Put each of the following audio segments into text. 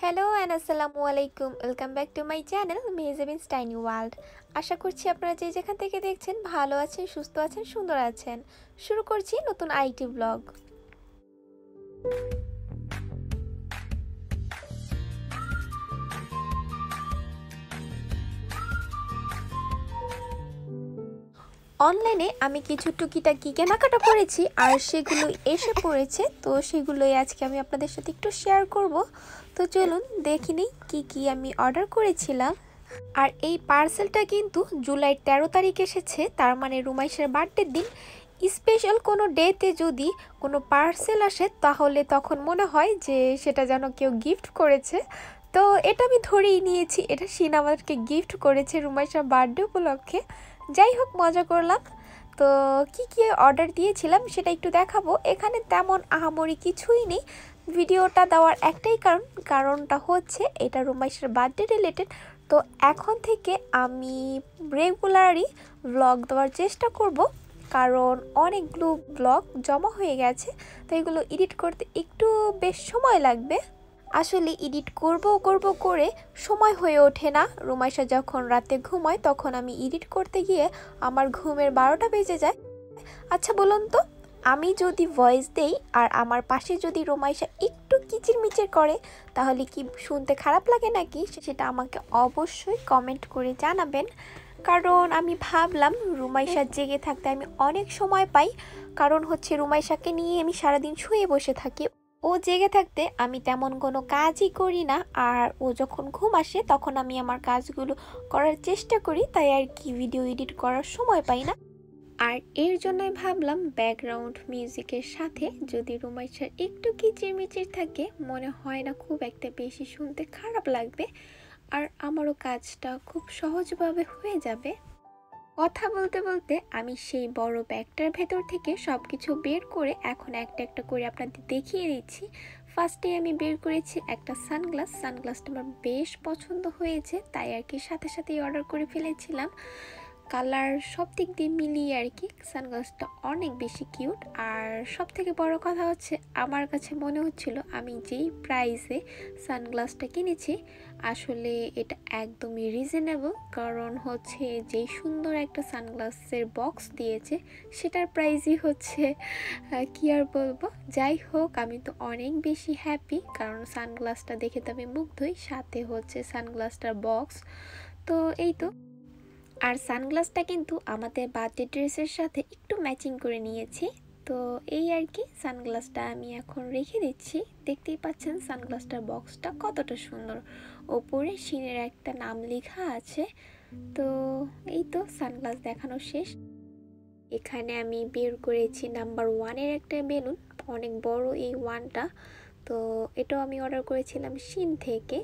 Hello and আসসালামু আলাইকুম, welcome back to my channel Mehjabins tiny world. আশা করছি আপনারা যে যেখান থেকে দেখছেন ভালো আছেন, সুস্থ আছেন, সুন্দর আছেন। শুরু করছি নতুন আইটি ব্লগ। অনলাইনে আমি কিছু টুকিটাকি কেনাকাটা করেছি আর সেগুলো এসে পড়েছে, তো সেগুলোই আজকে আমি আপনাদের সাথে একটু শেয়ার করব। তো চলুন দেখি নিই কী আমি অর্ডার করেছিলাম। আর এই পার্সেলটা কিন্তু জুলাই 13 তারিখ এসেছে, তার মানে রুমাইশের বার্থডের দিন। স্পেশাল কোনো ডেতে যদি কোনো পার্সেল আসে তাহলে তখন মনে হয় যে সেটা যেন কেউ গিফট করেছে। তো এটা আমি ধরেই নিয়েছি, এটা শিন আমাদেরকে গিফট করেছে রুমাইশার বার্থডে উপলক্ষে। যাই হোক, মজা করলাম। তো কি অর্ডার দিয়েছিলাম সেটা একটু দেখাবো। এখানে তেমন আহামরি কিছুই নেই, ভিডিওটা দেওয়ার একটাই কারণটা হচ্ছে এটা রুমাইশের বার্থডে রিলেটেড। তো এখন থেকে আমি রেগুলারই ব্লগ দেওয়ার চেষ্টা করব, কারণ অনেকগুলো ব্লগ জমা হয়ে গেছে, তো এগুলো এডিট করতে একটু বেশ সময় লাগবে। আসলে এডিট করব করে সময় হয়ে ওঠে না। রুমাইশা যখন রাতে ঘুমায় তখন আমি এডিট করতে গিয়ে আমার ঘুমের 12টা বেজে যায়। আচ্ছা বলুন তো, আমি যদি ভয়েস দেই আর আমার পাশে যদি রুমাইশা একটু কিচিরমিচির করে তাহলে কি শুনতে খারাপ লাগে নাকি, সেটা আমাকে অবশ্যই কমেন্ট করে জানাবেন। কারণ আমি ভাবলাম রুমাইশা জেগে থাকতে আমি অনেক সময় পাই, কারণ হচ্ছে রুমাইশাকে নিয়ে আমি সারাদিন শুয়ে বসে থাকি। ও জেগে থাকতে আমি তেমন কোনো কাজই করি না, আর ও যখন ঘুম আসে তখন আমি আমার কাজগুলো করার চেষ্টা করি, তাই আর কি ভিডিও এডিট করার সময় পাই না। আর এর জন্যই ভাবলাম ব্যাকগ্রাউন্ড মিউজিকের সাথে যদি রুমাইশার একটু কিচিরমিচির থাকে, মনে হয় না খুব একটা বেশি শুনতে খারাপ লাগবে, আর আমারও কাজটা খুব সহজভাবে হয়ে যাবে। কথা বলতে বলতে আমি সেই বড় ব্যাগটার ভেতর থেকে সব কিছু বের করে এখন একটা একটা করে আপনাদের দেখিয়ে দিচ্ছি। ফার্স্টে আমি বের করেছি একটা সানগ্লাসটা আমার বেশ পছন্দ হয়েছে, তাই আর কি সাথে সাথেই অর্ডার করে ফেলেছিলাম। কালার সব দিক দিয়ে মিলিয়ে আর কি সানগ্লাসটা অনেক বেশি কিউট। আর সব থেকে বড় কথা হচ্ছে আমার কাছে মনে হচ্ছিল আমি যেই প্রাইসে সানগ্লাসটা কিনেছি আসলে এটা একদমই রিজনেবল, কারণ হচ্ছে যেই সুন্দর একটা সানগ্লাসের বক্স দিয়েছে সেটার প্রাইসই হচ্ছে কি আর বলবো। যাই হোক, আমি তো অনেক বেশি হ্যাপি, কারণ সানগ্লাসটা দেখে তো আমি মুগ্ধই, সাথে হচ্ছে সানগ্লাসটার বক্স। তো এই তো, আর সানগ্লাসটা কিন্তু আমাদের বার্থডে ড্রেসের সাথে একটু ম্যাচিং করে নিয়েছি। তো এই আর কি, সানগ্লাসটা আমি এখন রেখে দিচ্ছি। দেখতেই পাচ্ছেন সানগ্লাসটার বক্সটা কতটা সুন্দর, ওপরে শিনের একটা নাম লেখা আছে। তো এই তো, সানগ্লাস দেখানো শেষ। এখানে আমি বের করেছি নাম্বার 1-এর একটা বেলুন, অনেক বড় এই 1টা। তো এটাও আমি অর্ডার করেছিলাম শিন থেকে।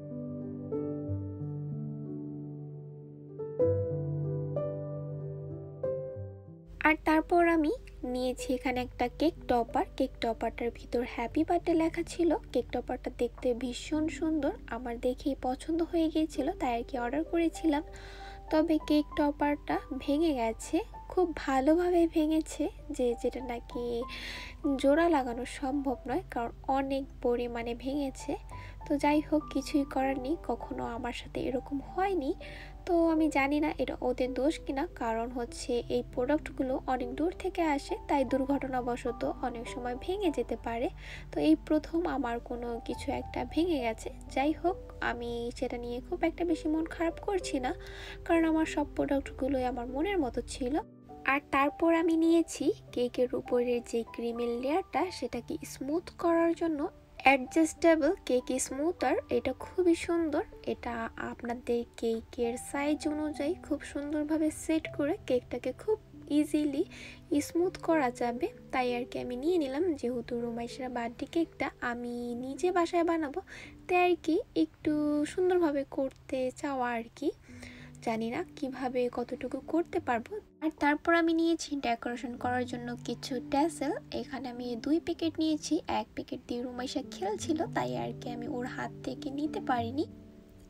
আর তারপর আমি নিয়েছি এখানে একটা কেক টপারটার ভিতর হ্যাপি বার্থডে লেখা ছিল। কেক টপারটা দেখতে ভীষণ সুন্দর, আমার দেখেই পছন্দ হয়ে গিয়েছিল, তাই আর কি অর্ডার করেছিলাম। তবে কেক টপারটা ভেঙে গেছে, খুব ভালোভাবে ভেঙেছে, যেটা নাকি জোড়া লাগানো সম্ভব নয়, কারণ অনেক পরিমাণে ভেঙেছে। তো যাই হোক, কিছুই করার নেই, কখনো আমার সাথে এরকম হয়নি। তো আমি জানি না এটা ওদের দোষ কিনা, কারণ হচ্ছে এই প্রোডাক্টগুলো অনেক দূর থেকে আসে, তাই দুর্ঘটনাবশত অনেক সময় ভেঙে যেতে পারে। তো এই প্রথম আমার কোনো কিছু একটা ভেঙে গেছে। যাই হোক, আমি সেটা নিয়ে খুব একটা বেশি মন খারাপ করছি না, কারণ আমার সব প্রোডাক্টগুলোই আমার মনের মতো ছিল। আর তারপর আমি নিয়েছি কেকের উপরের যে ক্রিমের লেয়ারটা সেটাকে স্মুথ করার জন্য অ্যাডজাস্টেবল কেক স্মুথার। এটা খুবই সুন্দর, এটা আপনাদের কেকের সাইজ অনুযায়ী খুব সুন্দরভাবে সেট করে কেকটাকে খুব ইজিলি স্মুথ করা যাবে। তাই আর কি আমি নিয়ে নিলাম, যেহেতু রুমাইশার বার্থডে কেকটা আমি নিজে বাসায় বানাবো, তাই আর কি একটু সুন্দরভাবে করতে চাওয়া আর কি। জানি না কিভাবে কতটুকু করতে পারবো। আর তারপর আমি নিয়েছি ডেকোরেশন করার জন্য কিছু ট্যাসেল। এখানে আমি 2 প্যাকেট নিয়েছি, 1 প্যাকেট দিয়ে রুমাইশা খেলছিল, তাই আর কি আমি ওর হাত থেকে নিতে পারিনি।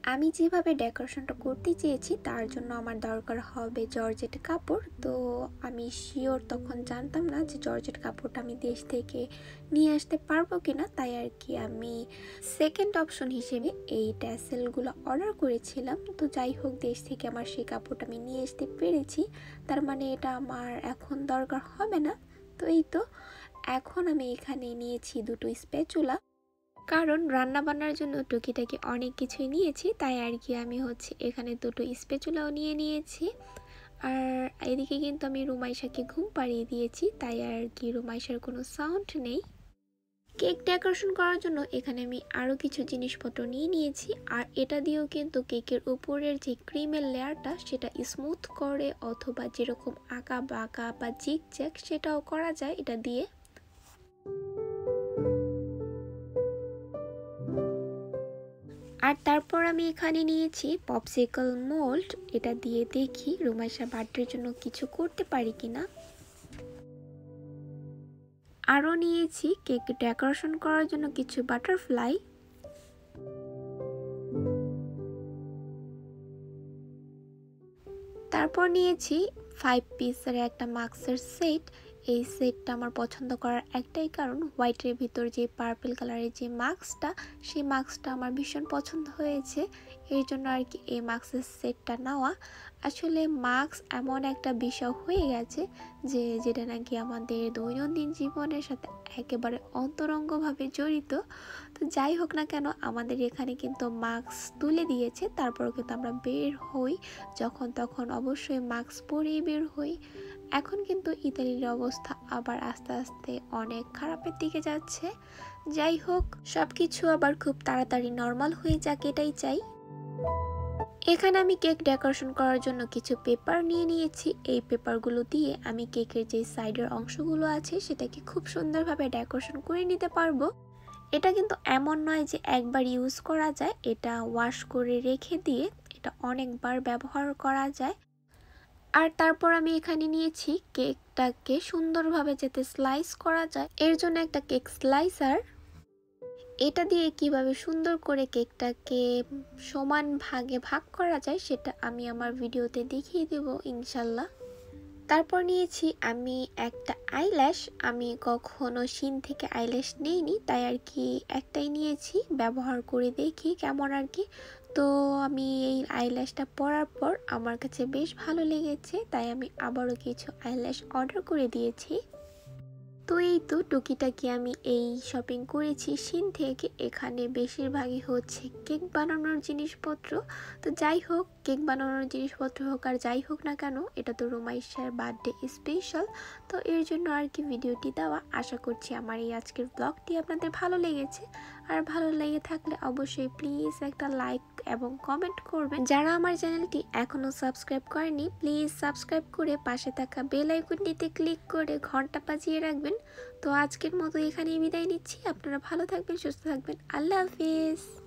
আমি যেভাবে ডেকোরেশনটা করতে চেয়েছি তার জন্য আমার দরকার হবে জর্জেট কাপড়। তো আমি শিওর তখন জানতাম না যে জর্জেট কাপড়টা আমি দেশ থেকে নিয়ে আসতে পারবো কিনা, তাই আর কি আমি সেকেন্ড অপশন হিসেবে এই ট্যাসেলগুলো অর্ডার করেছিলাম। তো যাই হোক, দেশ থেকে আমার সেই কাপড়টা আমি নিয়ে আসতে পেরেছি, তার মানে এটা আমার এখন দরকার হবে না। তো এই তো এখন আমি এখানে নিয়েছি দুটো স্প্যাচুলা, কারণ রান্না বান্নার জন্য টুকিটাকি অনেক কিছুই নিয়েছি, তাই আর কি আমি এখানে দুটো স্প্যাচুলাও নিয়ে নিয়েছি। আর এদিকে কিন্তু আমি রুমাইশাকে ঘুম পাড়িয়ে দিয়েছি, তাই আর কি রুমাইশার কোনো সাউন্ড নেই। কেক ডেকোরেশন করার জন্য এখানে আমি আরও কিছু জিনিসপত্র নিয়ে নিয়েছি, আর এটা দিয়েও কিন্তু কেকের উপরের যে ক্রিমের লেয়ারটা সেটা স্মুথ করে, অথবা যেরকম আঁকা বাঁকা বা জিগজ্যাগ সেটাও করা যায় এটা দিয়ে। আর তারপর আমি এখানে নিয়েছি পপসিকল মোল্ড, এটা দিয়ে দেখি রুমাইশা বার্থডের জন্য কিছু করতে পারি কিনা। আরও নিয়েছি কেক ডেকোরেশন করার জন্য কিছু বাটারফ্লাই। তারপর নিয়েছি 5 পিসের একটা মাস্কের সেট। এই সেটটা আমার পছন্দ করার একটাই কারণ, হোয়াইটের ভিতর যে পার্পল কালারের যে মাস্কটা, সেই মাস্কটা আমার ভীষণ পছন্দ হয়েছে, এর জন্য আর কি এই মাস্কের সেটটা নেওয়া। আসলে মাস্ক এমন একটা বিষয় হয়ে গেছে যে যেটা নাকি আমাদের দৈনন্দিন জীবনের সাথে একেবারে অন্তরঙ্গভাবে জড়িত। তো যাই হোক না কেন, আমাদের এখানে কিন্তু মাস্ক তুলে দিয়েছে, তারপরেও কিন্তু আমরা বের হই যখন তখন অবশ্যই মাস্ক পরেই বের হই। এখন কিন্তু ইতালির অবস্থা আবার আস্তে আস্তে অনেক খারাপের দিকে যাচ্ছে। যাই হোক, সব কিছু আবার খুব তাড়াতাড়ি নর্মাল হয়ে যাক, এটাই চাই। এখানে আমি কেক ডেকোরেশন করার জন্য কিছু পেপার নিয়ে নিয়েছি। এই পেপারগুলো দিয়ে আমি কেকের যে সাইডের অংশগুলো আছে সেটাকে খুব সুন্দরভাবে ডেকোরেশন করে নিতে পারবো। এটা কিন্তু এমন নয় যে একবার ইউজ করা যায়, এটা ওয়াশ করে রেখে দিয়ে এটা অনেকবার ব্যবহার করা যায়। আর তারপর আমি এখানে নিয়েছি কেকটাকে সুন্দরভাবে যাতে স্লাইস করা যায়, এর জন্য একটা কেক স্লাইসার। এটা দিয়ে কিভাবে সুন্দর করে কেকটাকে সমান ভাগে ভাগ করা যায় সেটা আমি আমার ভিডিওতে দেখিয়ে দেব ইনশাল্লাহ। তারপর নিয়েছি আমি একটা আইল্যাশ। আমি কখনো শিন থেকে আইল্যাশ নিইনি, তাই আর কি একটাই নিয়েছি, ব্যবহার করে দেখি কেমন আর কি। তো আমি এই আইল্যাশটা পরার পর আমার কাছে বেশ ভালো লেগেছে, তাই আমি আবারও কিছু আইল্যাশ অর্ডার করে দিয়েছি। তো এই তো টুকিটাকি আমি এই শপিং করেছি শিন থেকে। এখানে বেশিরভাগই হচ্ছে কেক বানানোর জিনিসপত্র। তো যাই হোক, কেক বানানোর জিনিসপত্র হোক আর যাই হোক না কেন, এটা তো রুমাইশার বার্থডে স্পেশাল, তো এর জন্য আর কি ভিডিওটি দেওয়া। আশা করছি আমার এই আজকের ব্লগটি আপনাদের ভালো লেগেছে, আর ভালো লেগে থাকলে অবশ্যই প্লিজ একটা লাইক এবং কমেন্ট করবেন। যারা আমার চ্যানেলটি এখনও সাবস্ক্রাইব করেনি প্লিজ সাবস্ক্রাইব করে পাশে থাকা বেল আইকনটিতে ক্লিক করে ঘন্টা বাজিয়ে রাখবেন। তো আজকের মতো এখানেই বিদায় নিচ্ছি। আপনারা ভালো থাকবেন, সুস্থ থাকবেন। আল্লাহ হাফিজ।